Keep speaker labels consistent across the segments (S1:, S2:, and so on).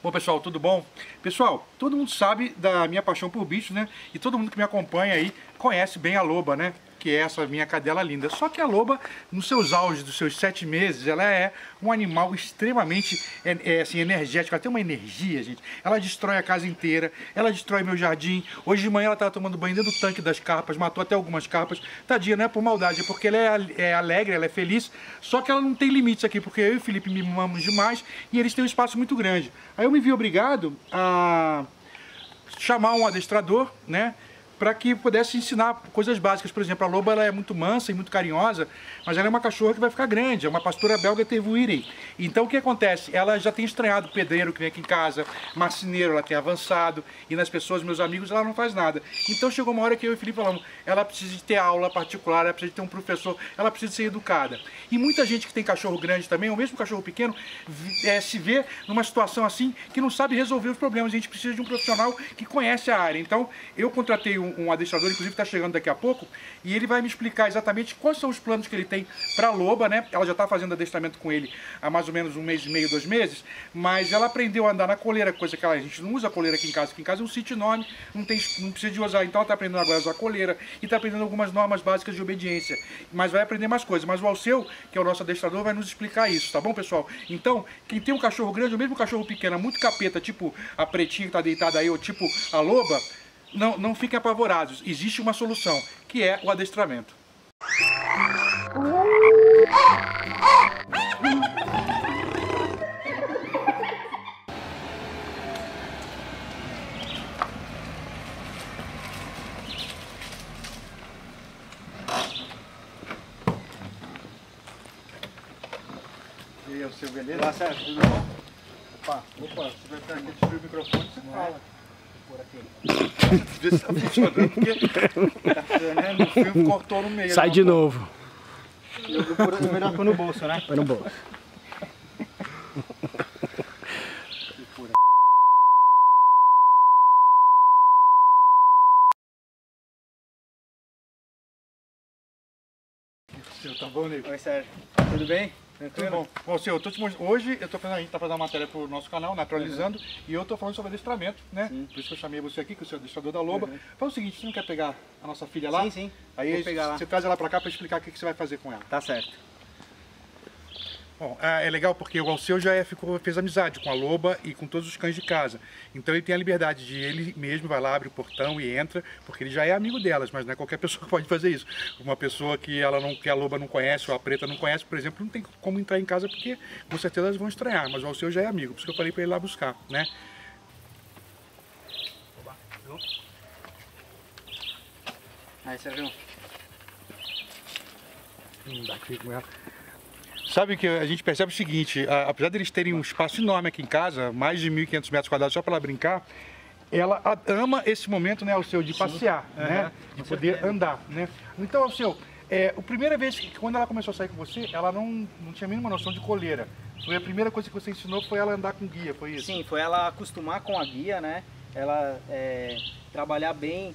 S1: Ô pessoal, tudo bom? Pessoal, todo mundo sabe da minha paixão por bichos, né? E todo mundo que me acompanha aí conhece bem a Loba, né? Que é essa minha cadela linda. Só que a Loba, nos seus auges dos seus 7 meses, ela é um animal extremamente assim, energético. Ela tem uma energia, gente. Ela destrói a casa inteira, ela destrói meu jardim. Hoje de manhã ela estava tomando banho dentro do tanque das carpas, matou até algumas carpas. Tadinha, não é por maldade, é porque ela é alegre, ela é feliz. Só que ela não tem limites aqui, porque eu e o Felipe mimamos demais e eles têm um espaço muito grande. Aí eu me vi obrigado a chamar um adestrador, né? Para que pudesse ensinar coisas básicas. Por exemplo, a Loba ela é muito mansa e muito carinhosa, mas ela é uma cachorra que vai ficar grande, é uma pastora belga Tervuren. Então o que acontece? Ela já tem estranhado o pedreiro que vem aqui em casa, marceneiro, ela tem avançado, e nas pessoas, meus amigos, ela não faz nada. Então chegou uma hora que eu e o Felipe falamos, ela precisa de ter aula particular, ela precisa de ter um professor, ela precisa de ser educada. E muita gente que tem cachorro grande também, ou mesmo cachorro pequeno, se vê numa situação assim, que não sabe resolver os problemas. A gente precisa de um profissional que conhece a área. Então eu contratei um adestrador, inclusive está chegando daqui a pouco, e ele vai me explicar exatamente quais são os planos que ele tem para a Loba, né? Ela já está fazendo adestramento com ele há mais ou menos 1 mês e meio, 2 meses, mas ela aprendeu a andar na coleira, coisa que a gente não usa coleira aqui em casa é um sítio enorme, não precisa de usar, então ela está aprendendo agora a usar coleira e está aprendendo algumas normas básicas de obediência, mas vai aprender mais coisas. Mas o Alceu, que é o nosso adestrador, vai nos explicar isso, tá bom, pessoal? Então, quem tem um cachorro grande, ou mesmo um cachorro pequeno, muito capeta, tipo a pretinha que está deitada aí, ou tipo a Loba, não fiquem apavorados, existe uma solução, que é o adestramento. E aí, Alceu, beleza?
S2: Olá, Sérgio, tudo bom?
S1: Opa, você vai ficar aqui, destruir o microfone, você fala.
S2: Por aqui.
S1: Vê se tá funcionando, porque tá funcionando, o fio cortou no meio.
S3: Sai de novo.
S2: Melhor pôr no bolso, né?
S3: Põe no bolso.
S1: Tá bom, Nico?
S2: Oi, Sérgio. Tudo bem?
S1: Tudo bom. Bom, Alceu, hoje a gente tá fazendo uma matéria pro nosso canal, Naturalizando, e eu tô falando sobre adestramento, né?
S2: Sim.
S1: Por isso que eu chamei você aqui, que você é o adestrador da Loba. Fala o seguinte, você não quer pegar a nossa filha lá?
S2: Sim, sim.
S1: Aí
S2: Vou pegar lá.
S1: você traz ela pra cá pra explicar o que você vai fazer com ela.
S2: Tá certo.
S1: Bom, é legal porque o Alceu já fez amizade com a Loba e com todos os cães de casa. Então ele tem a liberdade de ele mesmo vai lá, abre o portão e entra, porque ele já é amigo delas, mas não é qualquer pessoa que pode fazer isso. Uma pessoa que a Loba não conhece ou a Preta não conhece, por exemplo, não tem como entrar em casa porque com certeza elas vão estranhar, mas o Alceu já é amigo, por isso que eu falei para ele ir lá buscar, né?
S2: Aí, Sérgio.
S1: Não dá aqui com ela. Sabe que a gente percebe o seguinte, apesar deles terem um espaço enorme aqui em casa, mais de 1.500 metros quadrados só para ela brincar, ela ama esse momento, né, Alceu, de passear, né, de poder andar, né. Então, Alceu, a primeira vez que quando ela começou a sair com você, ela não tinha a mínima noção de coleira. Foi a primeira coisa que você ensinou, foi ela andar com guia, foi isso?
S2: Sim, foi ela acostumar com a guia, né? Ela trabalhar bem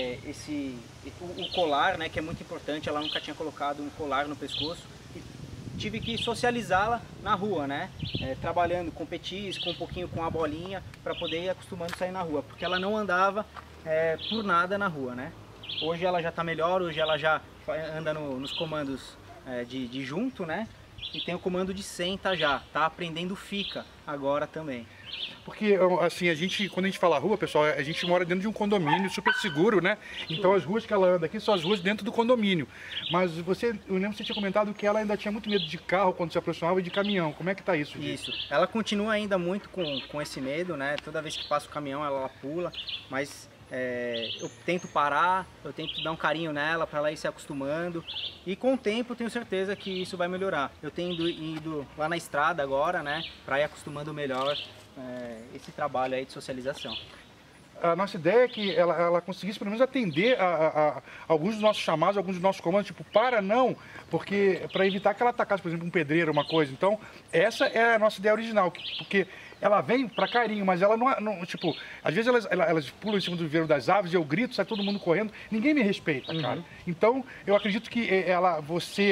S2: o colar, né? Que é muito importante. Ela nunca tinha colocado um colar no pescoço. Tive que socializá-la na rua, né? Trabalhando com petisco, um pouquinho com a bolinha, para poder ir acostumando a sair na rua, porque ela não andava por nada na rua, né? Hoje ela já está melhor, hoje ela já anda nos comandos de junto, né? E tem o comando de senta já, tá aprendendo fica agora também.
S1: Porque, assim, quando a gente fala rua, pessoal, a gente mora dentro de um condomínio super seguro, né? Então as ruas que ela anda aqui são as ruas dentro do condomínio. Mas eu lembro que você tinha comentado que ela ainda tinha muito medo de carro quando se aproximava e de caminhão. Como é que tá isso, gente?
S2: Isso. Ela continua ainda muito com esse medo, né? Toda vez que passa o caminhão ela pula, mas eu tento parar, eu tento dar um carinho nela para ela ir se acostumando e com o tempo eu tenho certeza que isso vai melhorar. Eu tenho ido lá na estrada agora, né, para ir acostumando melhor esse trabalho aí de socialização.
S1: A nossa ideia é que ela conseguisse pelo menos atender a alguns dos nossos chamados, alguns dos nossos comandos, tipo, para não, porque para evitar que ela atacasse, por exemplo, um pedreiro, uma coisa. Então, essa é a nossa ideia original, porque ela vem para carinho, mas ela não, tipo, às vezes elas pulam em cima do viveiro das aves, eu grito, sai todo mundo correndo, ninguém me respeita, cara. Então, eu acredito que você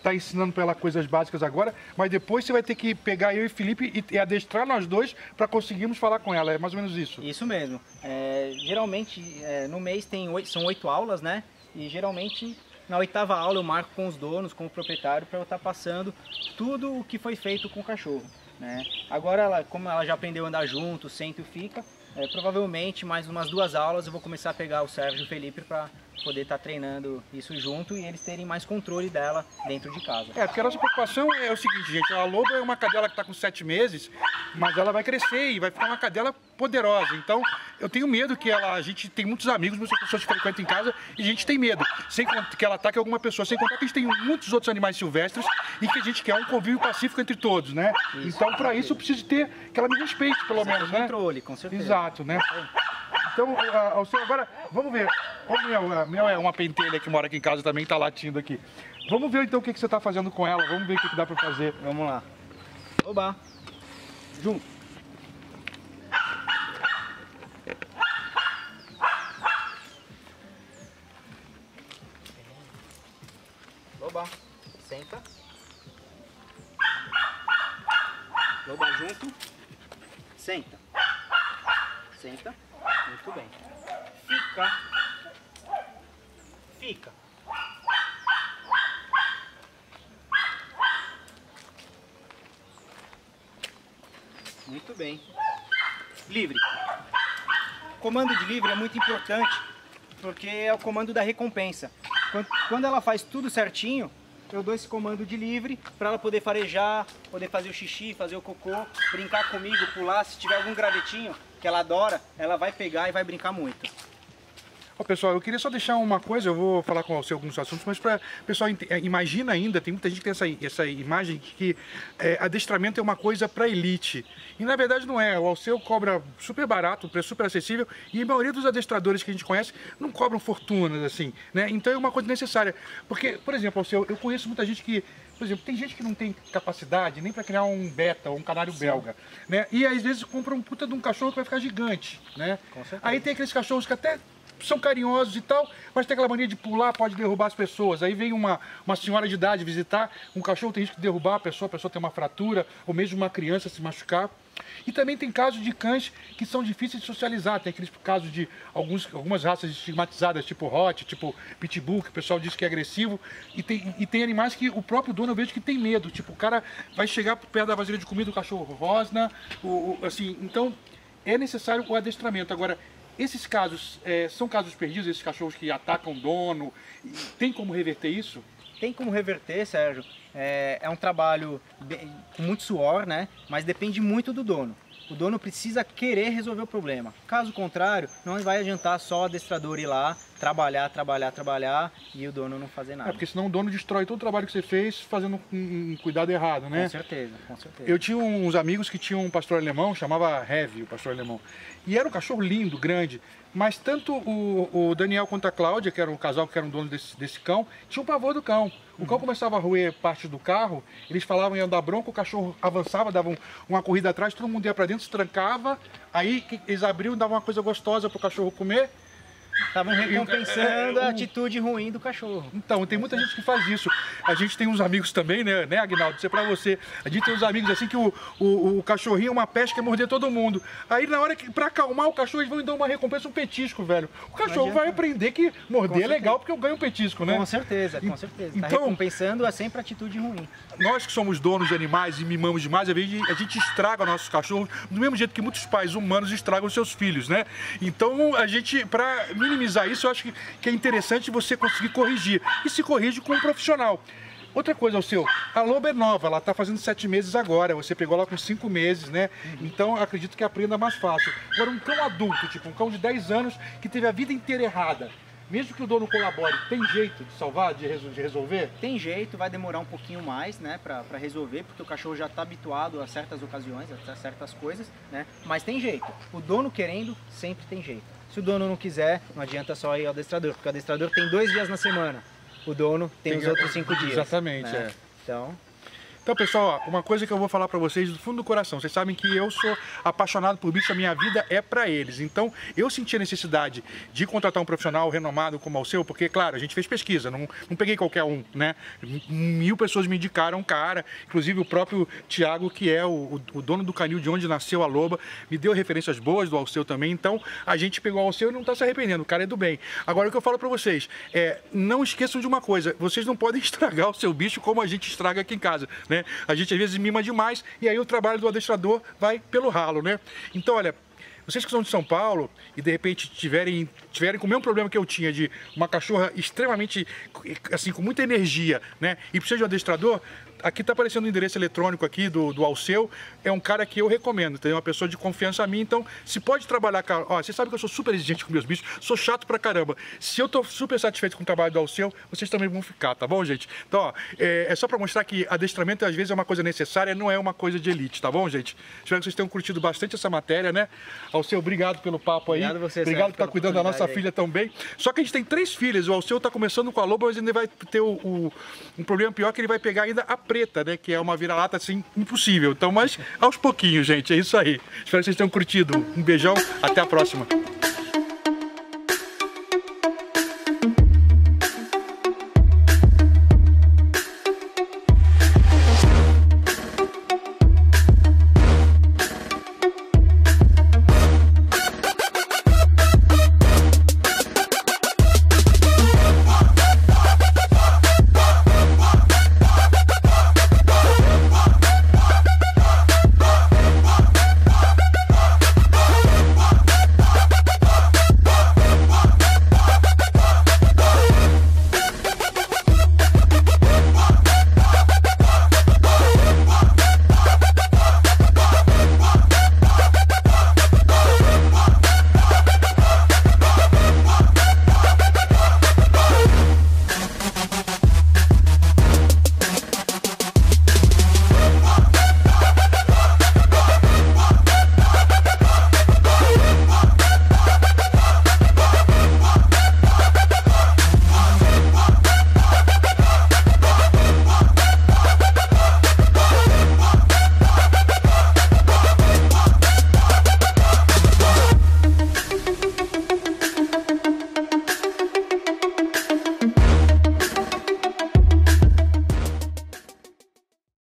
S1: tá ensinando para ela coisas básicas agora, mas depois você vai ter que pegar eu e Felipe e adestrar nós dois para conseguirmos falar com ela. É mais ou menos isso.
S2: Isso mesmo. Geralmente, no mês são 8 aulas, né? E geralmente, na 8ª aula eu marco com os donos, com o proprietário, para eu estar passando tudo o que foi feito com o cachorro, né? Agora, como ela já aprendeu a andar junto, senta e fica, provavelmente mais umas 2 aulas eu vou começar a pegar o Sérgio e o Felipe para poder estar treinando isso junto e eles terem mais controle dela dentro de casa.
S1: Porque a nossa preocupação é o seguinte, gente, a loba é uma cadela que está com 7 meses, mas ela vai crescer e vai ficar uma cadela poderosa. Então, eu tenho medo que a gente tem muitos amigos, muitas pessoas que frequentam em casa e a gente tem medo, sem que ela ataque alguma pessoa, sem contar que a gente tem muitos outros animais silvestres e que a gente quer um convívio pacífico entre todos, né? Isso, então, para isso, eu preciso ter que ela me respeite, pelo menos, né?
S2: Controle, com certeza.
S1: Exato, né? Então, agora, vamos ver. O Mel é uma pentelha que mora aqui em casa também, tá latindo aqui. Vamos ver então o que você tá fazendo com ela, vamos ver o que dá pra fazer.
S2: Vamos lá. Oba! Junto. Loba, senta. Loba junto. Senta. Senta. Muito bem. Fica. Fica. Muito bem. Livre. O comando de livre é muito importante porque é o comando da recompensa. Quando ela faz tudo certinho, eu dou esse comando de livre para ela poder farejar, poder fazer o xixi, fazer o cocô, brincar comigo, pular. Se tiver algum gravetinho que ela adora, ela vai pegar e vai brincar muito.
S1: Pessoal, eu queria só deixar uma coisa, eu vou falar com você alguns assuntos, mas para o pessoal imagina ainda, tem muita gente que tem essa imagem que adestramento é uma coisa para elite. E na verdade não é, o Alceu cobra super barato, preço super acessível, e a maioria dos adestradores que a gente conhece não cobram fortunas, assim, né? Então é uma coisa necessária. Porque, por exemplo, Alceu, eu conheço muita gente que, por exemplo, tem gente que não tem capacidade nem para criar um beta ou um canário belga, né? E às vezes compra um puta de um cachorro que vai ficar gigante, né? Aí tem aqueles cachorros que até são carinhosos e tal, mas tem aquela mania de pular, pode derrubar as pessoas. Aí vem uma senhora de idade visitar, um cachorro tem risco de derrubar a pessoa tem uma fratura, ou mesmo uma criança se machucar. E também tem casos de cães que são difíceis de socializar, tem aqueles casos de algumas raças estigmatizadas, tipo Hot, tipo Pitbull, que o pessoal diz que é agressivo, e tem animais que o próprio dono eu vejo que tem medo, tipo o cara vai chegar perto da vasilha de comida, o cachorro rosna, assim, então é necessário o adestramento. Agora, esses casos são casos perdidos, esses cachorros que atacam o dono, tem como reverter isso?
S2: Tem como reverter, Sérgio. É um trabalho com muito suor, né? Mas depende muito do dono. O dono precisa querer resolver o problema. Caso contrário, não vai adiantar só o adestrador ir lá, trabalhar e o dono não fazer nada.
S1: Porque senão o dono destrói todo o trabalho que você fez fazendo um cuidado errado, né?
S2: Com certeza, com certeza.
S1: Eu tinha uns amigos que tinham um pastor alemão, chamava Heavy, o pastor alemão. E era um cachorro lindo, grande. Mas tanto o Daniel quanto a Cláudia, que era um casal que era um dono desse cão, tinha um pavor do cão. O cão começava a roer parte do carro, eles falavam em andar bronco, o cachorro avançava, dava uma corrida atrás, todo mundo ia pra dentro, se trancava, aí eles abriam, davam uma coisa gostosa pro cachorro comer.
S2: Estavam recompensando a atitude ruim do cachorro.
S1: Então, tem muita gente que faz isso. A gente tem uns amigos também, né Aguinaldo? Isso é pra você. A gente tem uns amigos assim que o cachorrinho é uma peste que quer morder todo mundo. Aí na hora que, pra acalmar o cachorro, eles vão dar uma recompensa, um petisco, velho. O cachorro vai aprender que morder é legal porque eu ganho um petisco, né?
S2: Com certeza, com certeza. Tá
S1: então,
S2: recompensando é sempre atitude ruim.
S1: Nós que somos donos de animais e mimamos demais, às vezes a gente estraga nossos cachorros do mesmo jeito que muitos pais humanos estragam seus filhos, né? Então, a gente, pra minimizar isso, eu acho que é interessante você conseguir corrigir. E se corrige com um profissional. Outra coisa, Alceu, a loba é nova, ela está fazendo 7 meses agora, você pegou ela com 5 meses, né? Então, eu acredito que aprenda mais fácil. Agora, um cão adulto, tipo um cão de 10 anos, que teve a vida inteira errada, mesmo que o dono colabore, tem jeito de salvar, de resolver?
S2: Tem jeito, vai demorar um pouquinho mais, né, pra resolver, porque o cachorro já está habituado a certas ocasiões, a certas coisas, né? Mas tem jeito. O dono querendo, sempre tem jeito. Se o dono não quiser, não adianta só ir ao adestrador, porque o adestrador tem 2 dias na semana. O dono tem os outros 5 dias.
S1: Exatamente,
S2: né? Então...
S1: Então, pessoal, ó, uma coisa que eu vou falar pra vocês do fundo do coração. Vocês sabem que eu sou apaixonado por bicho, a minha vida é pra eles. Então, eu senti a necessidade de contratar um profissional renomado como o seu, porque, claro, a gente fez pesquisa, não peguei qualquer um, né? 1000 pessoas me indicaram um cara, inclusive o próprio Thiago, que é o dono do canil de onde nasceu a loba, me deu referências boas do Alceu também. Então, a gente pegou o Alceu e não tá se arrependendo, o cara é do bem. Agora, o que eu falo pra vocês, não esqueçam de uma coisa, vocês não podem estragar o seu bicho como a gente estraga aqui em casa, né? A gente às vezes mima demais e aí o trabalho do adestrador vai pelo ralo, né? Então, olha, vocês que são de São Paulo e de repente tiverem com o mesmo problema que eu tinha de uma cachorra extremamente, assim, com muita energia, né? E precisa de um adestrador, aqui tá aparecendo o endereço eletrônico aqui do Alceu, é um cara que eu recomendo, tem uma pessoa de confiança a mim, então se pode trabalhar, ó, você sabe que eu sou super exigente com meus bichos, sou chato pra caramba. Se eu tô super satisfeito com o trabalho do Alceu, vocês também vão ficar, tá bom, gente? Então, ó, é só pra mostrar que adestramento às vezes é uma coisa necessária, não é uma coisa de elite, tá bom, gente? Espero que vocês tenham curtido bastante essa matéria, né? Alceu, obrigado pelo papo aí.
S2: Obrigado você,
S1: obrigado por estar cuidando da nossa filha também. Só que a gente tem 3 filhas, o Alceu tá começando com a loba, mas ainda vai ter um problema pior, que ele vai pegar ainda a preta, né? Que é uma vira-lata assim, impossível. Então, mas aos pouquinhos, gente, é isso aí. Espero que vocês tenham curtido. Um beijão, até a próxima.